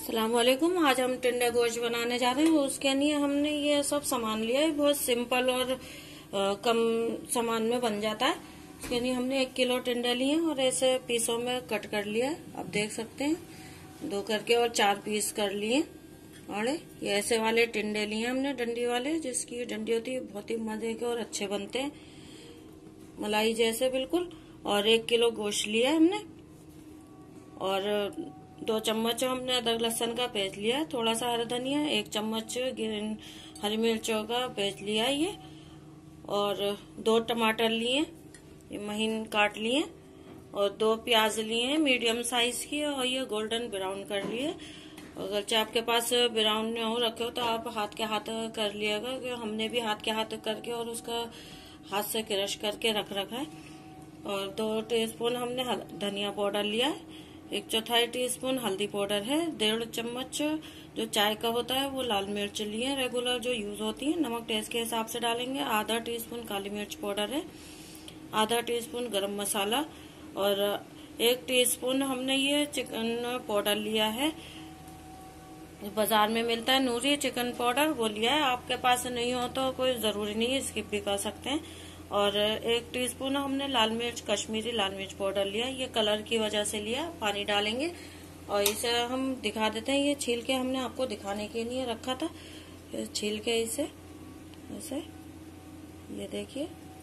अस्सलामुअलैकुम। आज हम टिंडे गोश्त बनाने जा रहे हैं। उसके लिए हमने ये सब सामान लिया है। बहुत सिंपल और कम सामान में बन जाता है। उसके लिए हमने 1 किलो टिंडे लिए हैं और ऐसे पीसों में कट कर लिया है। आप देख सकते हैं 2 करके और 4 पीस कर लिए। और ये ऐसे वाले टिंडे लिए हमने, डंडी वाले, जिसकी डंडी होती है। बहुत ही मजे के और अच्छे बनते हैं, मलाई जैसे बिल्कुल। और 1 किलो गोश्त लिया है हमने और 2 चम्मच हमने अदरक लहसुन का पेस्ट लिया है। थोड़ा सा हरा धनिया, 1 चम्मच हरी मिर्चों का पेस्ट लिया है ये। और 2 टमाटर लिए, ये महीन काट लिए। और 2 प्याज लिए हैं मीडियम साइज की, और ये गोल्डन ब्राउन कर लिए। अगर चाहे आपके पास ब्राउन न हो रखे हो तो आप हाथ के हाथ कर लिएगा, क्योंकि हमने भी हाथ के हाथ करके और उसका हाथ से क्रश करके रख रखा है। और 2 टीस्पून हमने धनिया पाउडर लिया है। 1/4 टीस्पून हल्दी पाउडर है। 1.5 चम्मच जो चाय का होता है वो लाल मिर्च लिए, रेगुलर जो यूज होती है। नमक टेस्ट के हिसाब से डालेंगे। आधा टीस्पून काली मिर्च पाउडर है। आधा टीस्पून गरम मसाला और 1 टीस्पून हमने ये चिकन पाउडर लिया है। बाजार में मिलता है नूरी चिकन पाउडर, वो लिया है। आपके पास नहीं हो तो कोई जरूरी नहीं है, स्किप भी कर सकते हैं। और 1 टीस्पून हमने लाल मिर्च, कश्मीरी लाल मिर्च पाउडर लिया, ये कलर की वजह से लिया। पानी डालेंगे और इसे हम दिखा देते हैं। ये छील के हमने आपको दिखाने के लिए रखा था। छील के इसे ऐसे, ये देखिए,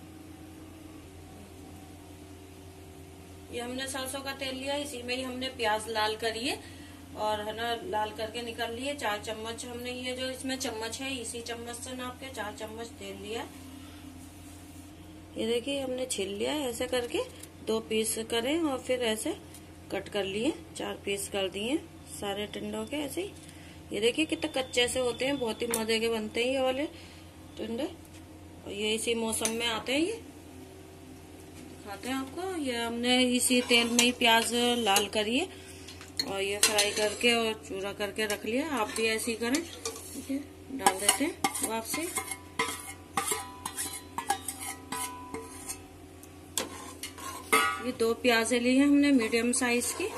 ये हमने सरसों का तेल लिया। इसी में ही हमने प्याज लाल करिए और है ना, लाल करके निकाल लिए। 4 चम्मच हमने, ये जो इसमें चम्मच है इसी चम्मच से नाप के 4 चम्मच तेल लिया। ये देखिए हमने छील लिया है। ऐसे करके 2 पीस करें और फिर ऐसे कट कर लिए। 4 पीस कर दिए सारे टिंडों के ऐसे ही। ये देखिए कितने कच्चे से होते हैं, बहुत ही मजे के बनते हैं ये वाले टिंडे। और ये इसी मौसम में आते हैं, ये दिखाते हैं आपको। ये हमने इसी तेल में ही प्याज लाल करिए और ये फ्राई करके और चूरा करके रख लिया। आप भी ऐसे ही करें। ठीक है, डाल देते हैं वापसी। ये 2 प्याजे ली हैं हमने मीडियम साइज की।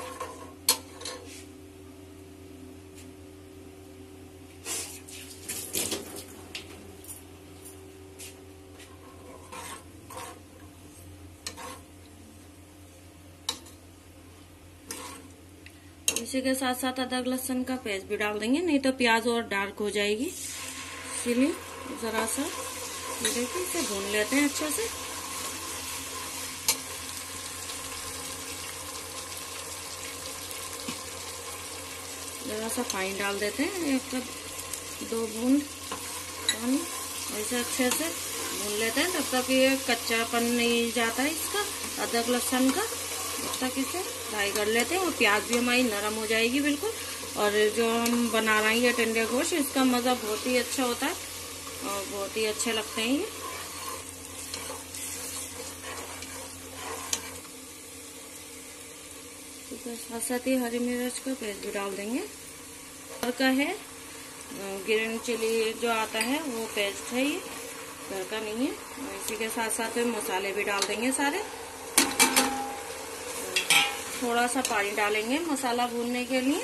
इसी के साथ साथ अदरक लहसुन का पेस्ट भी डाल देंगे, नहीं तो प्याज और डार्क हो जाएगी, इसीलिए जरा सा ये देखिए इसे भून लेते हैं अच्छे से। जरा सा पानी डाल देते हैं, 1 कप 2 बूंद पानी। ऐसे अच्छे से भून लेते हैं तब तक ये कच्चापन नहीं जाता है इसका, अदरक लहसुन का। तब तक इसे फ्राई कर लेते हैं और प्याज भी हमारी नरम हो जाएगी बिल्कुल। और जो हम बना रहे हैं ये टिंडे गोश्त, इसका मजा बहुत ही अच्छा होता है और बहुत ही अच्छे लगते हैं ये। साथ साथ ही हरी मिर्च का पेस्ट भी डाल देंगे। घर का है, ग्रीन चिली जो आता है वो पेस्ट है, ये घर का नहीं है। और इसी के साथ साथ मसाले भी डाल देंगे सारे। थोड़ा सा पानी डालेंगे मसाला भूनने के लिए।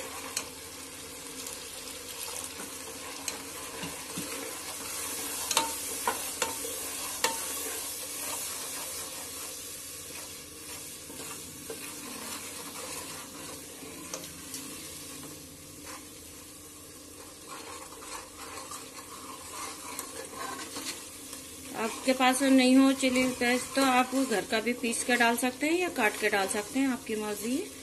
आपके पास नहीं हो चिली पेस्ट तो आप घर का भी पीस के डाल सकते हैं या काट के डाल सकते हैं, आपकी मर्जी है।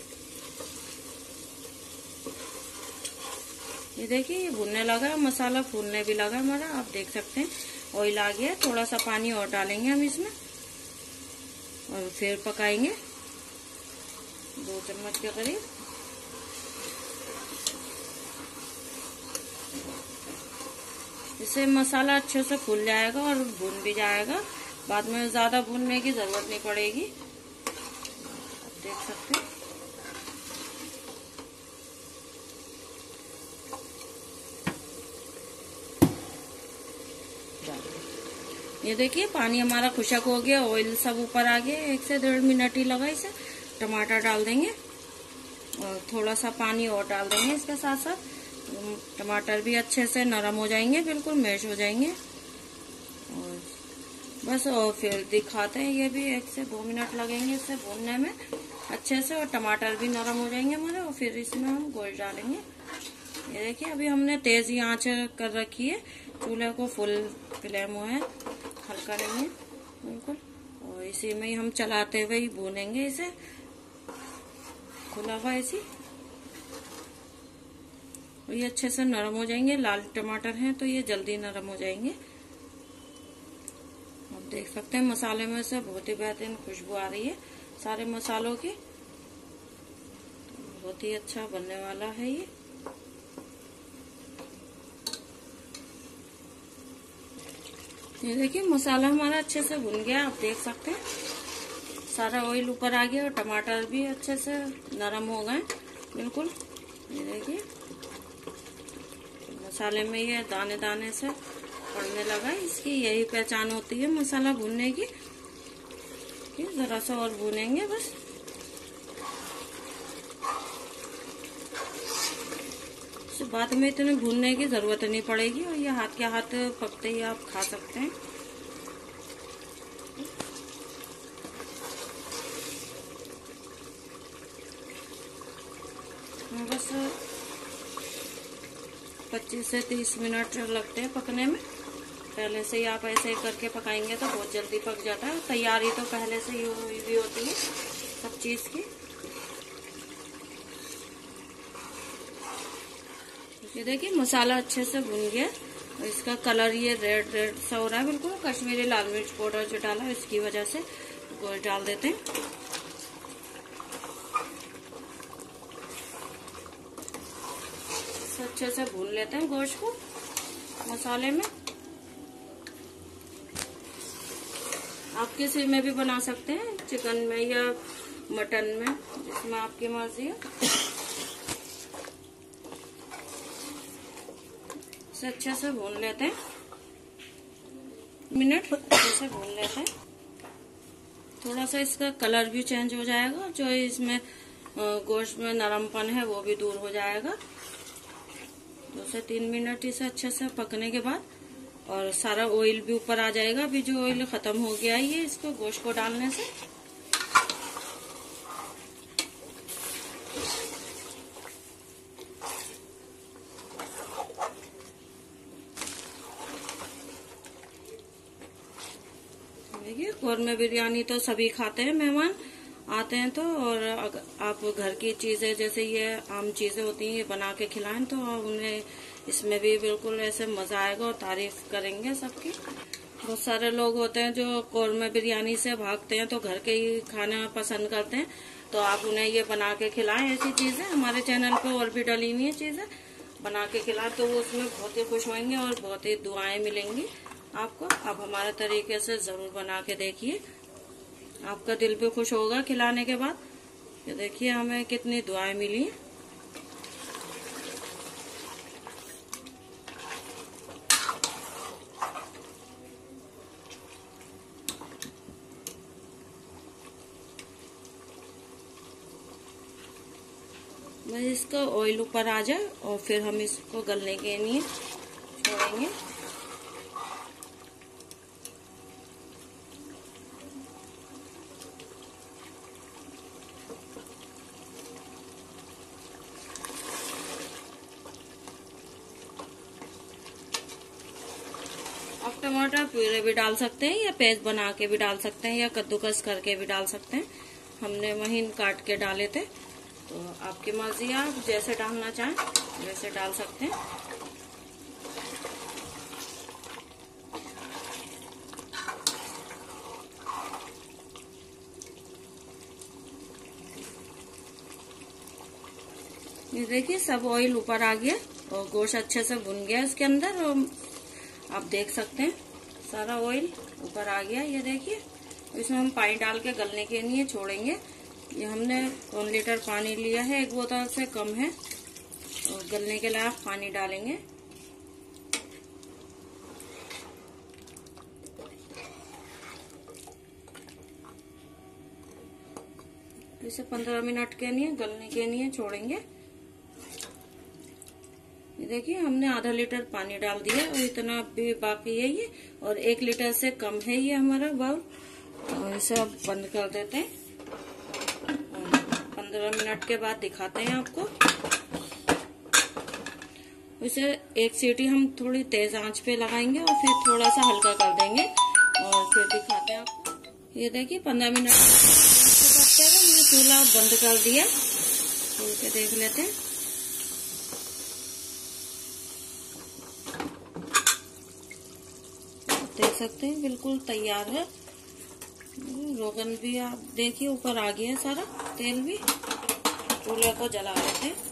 ये देखिए ये भुनने लगा, मसाला भूनने भी लगा हमारा, आप देख सकते हैं। ऑयल आ गया। थोड़ा सा पानी और डालेंगे हम इसमें और फिर पकाएंगे 2 चम्मच के करीब। इससे मसाला अच्छे से फूल जाएगा और भून भी जाएगा। बाद में ज्यादा भूनने की जरूरत नहीं पड़ेगी, आप देख सकते हैं। ये देखिए पानी हमारा खुशक हो गया, ऑयल सब ऊपर आ गया। 1 से 1.5 मिनट ही लगा इसे। टमाटर डाल देंगे और थोड़ा सा पानी और डाल देंगे इसके साथ साथ। टमाटर भी अच्छे से नरम हो जाएंगे, बिल्कुल मैश हो जाएंगे। और बस, और फिर दिखाते हैं, ये भी 1 से 2 मिनट लगेंगे इसे भूनने में अच्छे से, और टमाटर भी नरम हो जाएंगे हमारे। और फिर इसमें हम गोश्त डालेंगे। ये देखिए, अभी हमने तेज आंच कर रखी है, चूल्हे को फुल फ्लेम हुआ है, हल्का नहीं है बिल्कुल। और इसी में ही हम चलाते हुए ही भूनेंगे इसे, खुला हुआ ऐसी। ये अच्छे से नरम हो जाएंगे, लाल टमाटर हैं तो ये जल्दी नरम हो जाएंगे। आप देख सकते हैं मसाले में से बहुत ही बेहतरीन खुशबू आ रही है सारे मसालों की, बहुत ही अच्छा बनने वाला है ये। ये देखिए मसाला हमारा अच्छे से भुन गया, आप देख सकते हैं सारा ऑयल ऊपर आ गया और टमाटर भी अच्छे से नरम हो गए बिल्कुल। ये देखिए मसाले में ये दाने दाने से पड़ने लगा, इसकी यही पहचान होती है मसाला भूनने की। जरा सा और भूनेंगे बस। बाद में इतने भूनने की जरूरत नहीं पड़ेगी, और ये हाथ के हाथ पकते ही आप खा सकते हैं। बस 25 से 30 मिनट लगते हैं पकने में। पहले से ही आप ऐसे ही करके पकाएंगे तो बहुत जल्दी पक जाता है। तैयारी तो पहले से ही हुई भी होती है सब चीज की। ये देखिए मसाला अच्छे से भुन गया, और इसका कलर ये रेड रेड सा हो रहा है बिल्कुल। कश्मीरी लाल मिर्च पाउडर जो डाला है इसकी वजह से गोश्त डाल देते हैं। अच्छे से भून लेते हैं गोश्त को मसाले में। आप किसी में भी बना सकते हैं, चिकन में या मटन में, जिसमें आपकी मर्जी है। इसे अच्छे से भून लेते हैं, मिनट अच्छे से भून लेते हैं। थोड़ा सा इसका कलर भी चेंज हो जाएगा, जो इसमें गोश्त में नरमपन है वो भी दूर हो जाएगा। 2 से 3 मिनट इसे अच्छे से पकने के बाद, और सारा ऑयल भी ऊपर आ जाएगा। अभी जो ऑयल खत्म हो गया है ये इसको गोश्त को डालने से। देखिए कौरमा बिरयानी तो सभी खाते हैं, मेहमान आते हैं तो। और अगर आप घर की चीजें जैसे ये आम चीजें होती हैं ये बना के खिलाएं तो उन्हें इसमें भी बिल्कुल ऐसे मजा आएगा और तारीफ करेंगे सबकी। बहुत सारे लोग होते हैं जो कौरमा बिरयानी से भागते हैं, तो घर के ही खाना पसंद करते हैं। तो आप उन्हें ये बना के खिलाएं, ऐसी चीजें हमारे चैनल पे और भी डली हुई है चीजें, बना के खिलाएं तो वो उसमें बहुत ही खुश होंगे और बहुत ही दुआएं मिलेंगी आपको। आप हमारे तरीके से जरूर बना के देखिए, आपका दिल भी खुश होगा खिलाने के बाद। ये देखिए हमें कितनी दुआएं मिली। बस इसका ऑयल ऊपर आ जाए और फिर हम इसको गलने के लिए छोड़ेंगे। आप टमाटर प्यूरे भी डाल सकते हैं, या पेस्ट बना के भी डाल सकते हैं, या कद्दूकस करके भी डाल सकते हैं। हमने महीन काट के डाले थे, तो आपकी मर्जी है, आप जैसे डालना चाहें वैसे डाल सकते हैं। ये देखिए सब ऑयल ऊपर आ गया और गोश्त अच्छे से भुन गया इसके अंदर। और आप देख सकते हैं सारा ऑयल ऊपर आ गया। ये देखिए इसमें हम पानी डाल के गलने के लिए छोड़ेंगे। ये हमने 1 लीटर पानी लिया है, 1 बोतल से कम है, और गलने के लिए आप पानी डालेंगे। इसे 15 मिनट के लिए गलने के लिए छोड़ेंगे। ये देखिए हमने आधा लीटर पानी डाल दिया और इतना भी बाकी है ये, और 1 लीटर से कम है ये हमारा बाउल। और इसे अब बंद कर देते हैं। 15 मिनट के बाद दिखाते हैं आपको। इसे 1 सीटी हम थोड़ी तेज आंच पे लगाएंगे और फिर थोड़ा सा हल्का कर देंगे और फिर दिखाते हैं आपको। ये देखिए 15 मिनट हमने चूल्हा बंद कर दिया। खोल के देख लेते हैं। देख सकते हैं बिल्कुल तैयार है। रोगन भी आप देखिए ऊपर आ गया है सारा तेल भी। चूल्हे को जला लेते हैं।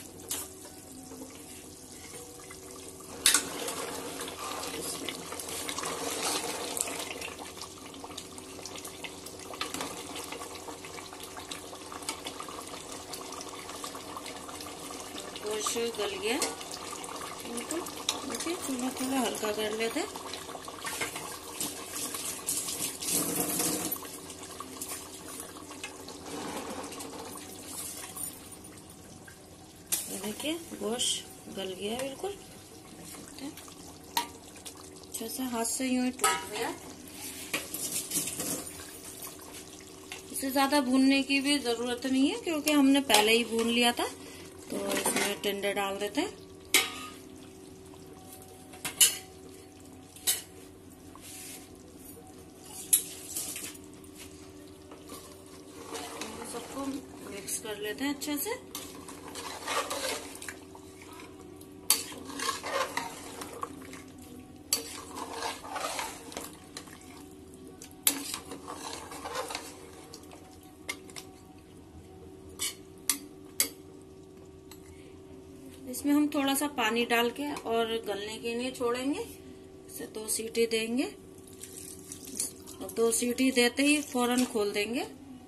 गोश्त गल गया। देखिए चूल्हा थोड़ा हल्का कर लेते हैं। देखिए गोश्त गल गया है बिल्कुल। अच्छे से हाथ से यूं ही टूट गया। इसे ज्यादा भूनने की भी जरूरत नहीं है क्योंकि हमने पहले ही भून लिया था। तो इसमें टिंडे डाल देते हैं। सबको मिक्स कर लेते हैं अच्छे से। इसमें हम थोड़ा सा पानी डाल के और गलने के लिए छोड़ेंगे। इसे 2 सीटी देंगे और 2 सीटी देते ही फौरन खोल देंगे।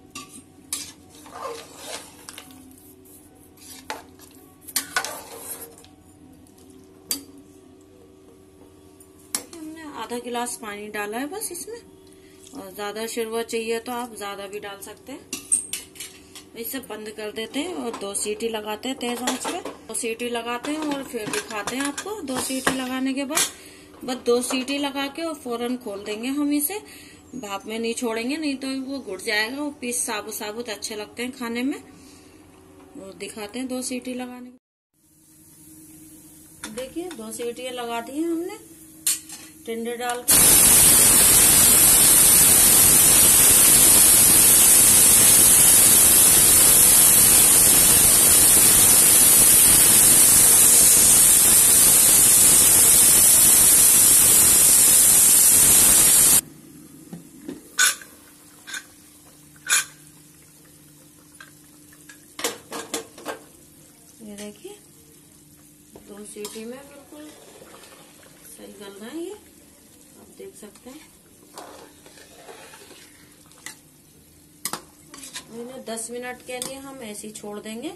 हमने आधा गिलास पानी डाला है बस इसमें, और ज्यादा शिरवा चाहिए तो आप ज्यादा भी डाल सकते हैं। इसे बंद कर देते हैं और 2 सीटी लगाते हैं तेज आंच पे। 2 सीटी लगाते हैं और फिर दिखाते हैं आपको। 2 सीटी लगाने के बाद बस 2 सीटी लगा के और फौरन खोल देंगे हम इसे। भाप में नहीं छोड़ेंगे, नहीं तो वो घुट जाएगा। वो पीस साबुत साबुत अच्छे लगते हैं खाने में। और दिखाते हैं 2 सीटी लगाने के। देखिए 2 सीटी लगा दी है हमने टिंडे डाल के। ये देखिए 2 सीटी में बिल्कुल सही गल रहा है ये, आप देख सकते हैं। इन्हें 10 मिनट के लिए हम ऐसे ही छोड़ देंगे।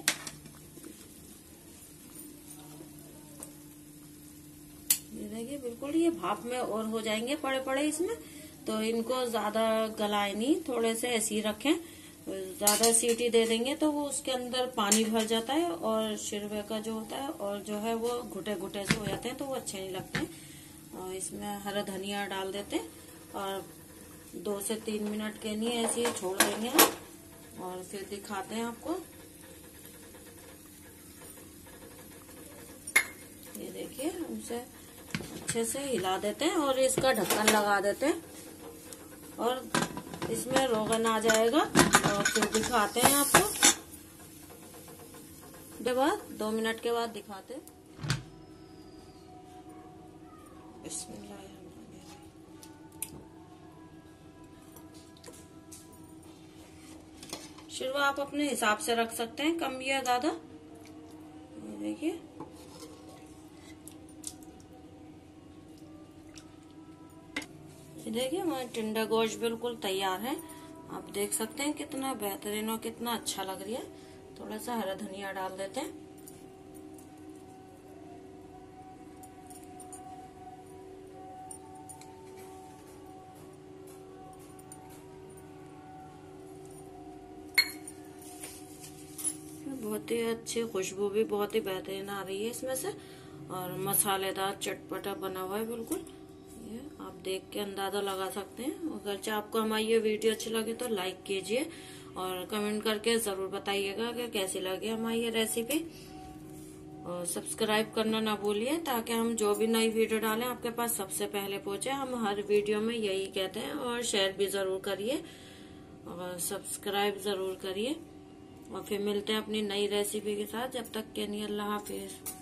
ये देखिए बिल्कुल ये भाप में और हो जाएंगे पड़े पड़े इसमें। तो इनको ज्यादा गलाए नहीं, थोड़े से ऐसे ही रखें। ज्यादा सीटी दे देंगे तो वो उसके अंदर पानी भर जाता है और शिरवे का जो होता है और जो है वो घुटे घुटे से हो जाते हैं, तो वो अच्छे नहीं लगते हैं। और इसमें हरा धनिया डाल देते हैं और 2 से 3 मिनट के लिए ऐसे ही छोड़ देंगे हम। और फिर दिखाते हैं आपको। ये देखिए उसे अच्छे से हिला देते हैं और इसका ढक्कन लगा देते हैं और इसमें रोगन आ जाएगा। और फिर दिखाते हैं आपको। के बाद 2 मिनट के बाद दिखाते हैं। शिरवा आप अपने हिसाब से रख सकते हैं, कम या ज्यादा। देखिए देखिए हमारा टिंडा गोश्त बिल्कुल तैयार है। आप देख सकते हैं कितना बेहतरीन और कितना अच्छा लग रही है। थोड़ा सा हरा धनिया डाल देते हैं। बहुत ही अच्छी खुशबू भी बहुत ही बेहतरीन आ रही है इसमें से, और मसालेदार चटपटा बना हुआ है बिल्कुल। ये आप देख के अंदाजा लगा सकते हैं। अगर आपको हमारी ये वीडियो अच्छी लगे तो लाइक कीजिए और कमेंट करके जरूर बताइएगा कि कैसी लगी हमारी ये रेसिपी, और सब्सक्राइब करना ना भूलिए ताकि हम जो भी नई वीडियो डालें आपके पास सबसे पहले पहुंचे। हम हर वीडियो में यही कहते हैं, और शेयर भी जरूर करिए और सब्सक्राइब जरूर करिए। और फिर मिलते हैं अपनी नई रेसिपी के साथ। जब तक के लिए अल्लाह हाफिज।